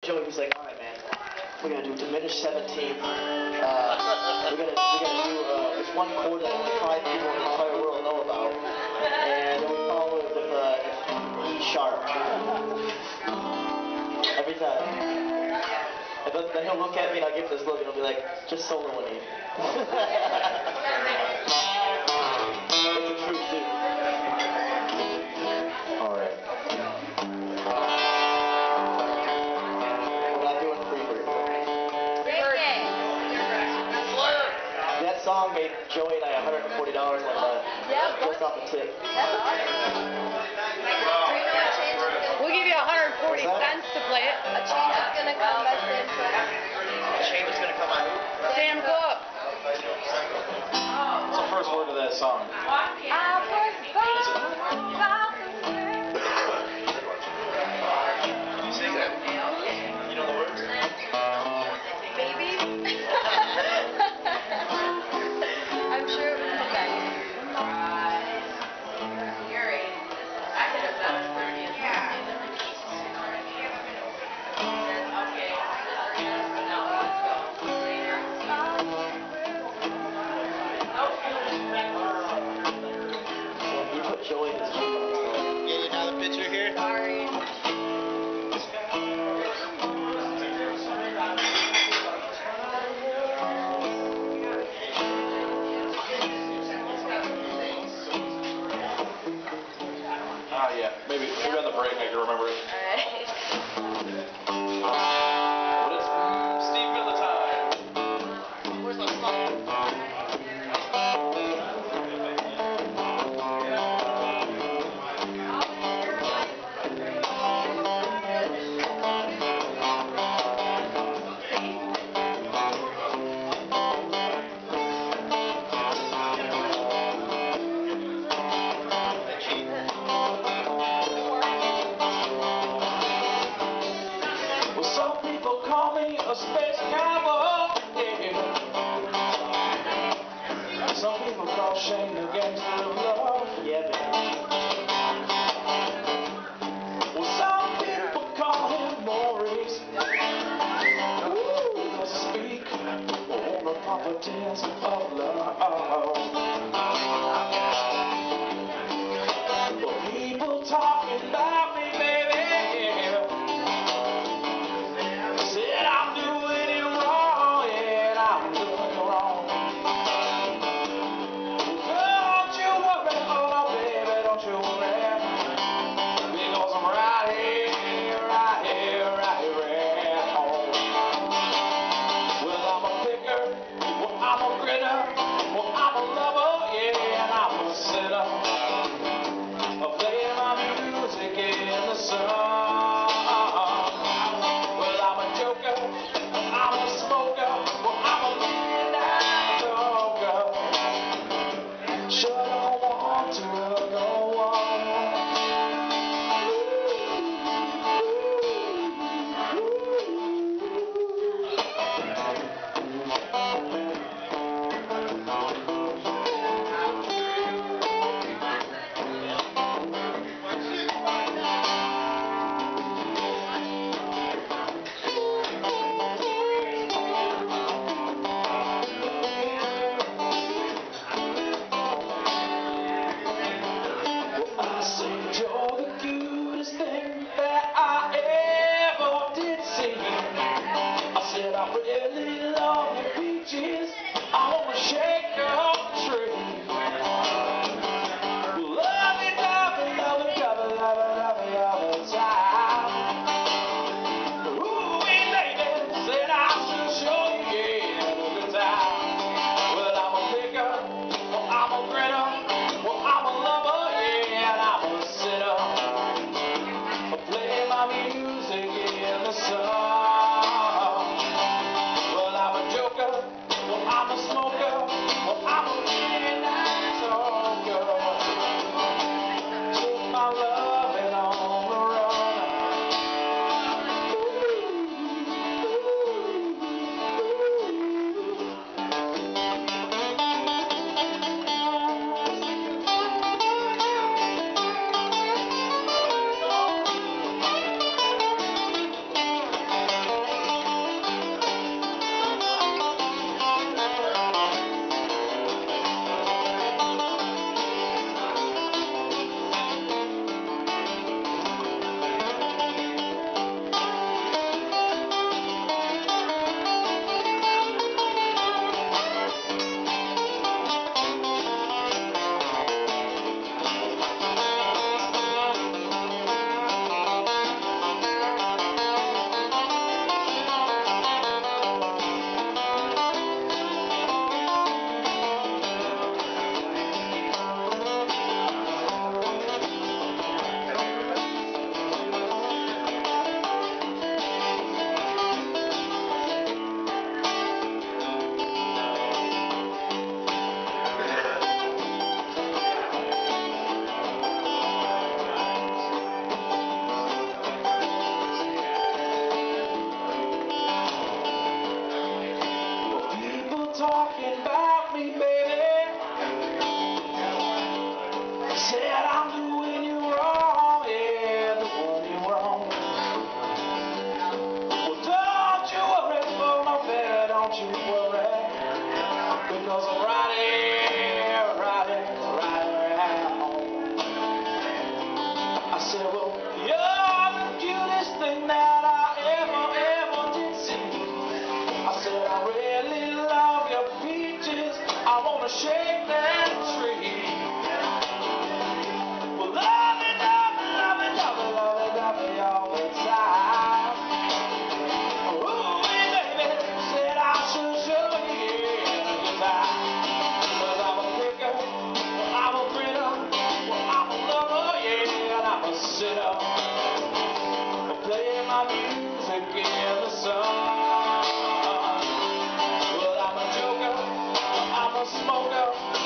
Joey was like, all right, man, we're gonna do diminished 17th. We're gonna do this one chord that only 5 people in the entire world know about, and then we follow it with E sharp every time. And then he'll look at me and I'll give him this look and he'll be like, just soloing me. It's the truth, too. All right. That song made Joey and I $140 one time. Yeah, just off the tip. That's awesome. We'll give you 140 cents to play it. A change is going to come by Sam Cook. A change is going to come by who? Sam Cook. What's the first word of that song? Sing it. You know the words? Maybe. I'm sure it was the best. I could have done it 30. You put Joey in his shoes. Get another picture here? Sorry. Yeah, maybe on the break I can remember it. But it's Steve Miller time. Where's my song? A space cowboy, yeah. Some people call Shane the gangster of love, yeah, baby. Well, some people call him Maurice. Ooh, does he speak on the competence of love? Well, people talking about me, baby. Well, thinking about me, baby. Said I'm doing you wrong, yeah, doing you wrong. Well, don't you worry for no better, don't you worry, because I'm right here at home. I said, well, you're the cutest thing that I ever did see. I said, I really love your peaches, I wanna shake that tree. Well, love it all the time. Ooh, baby, said I should show you good time. Well, I'm a picker, well, I'm a grinner, well, I'm a lover, yeah, and I'm a sinner. Playing my music in the sun. Well, I'm a joker, I'm a smoker.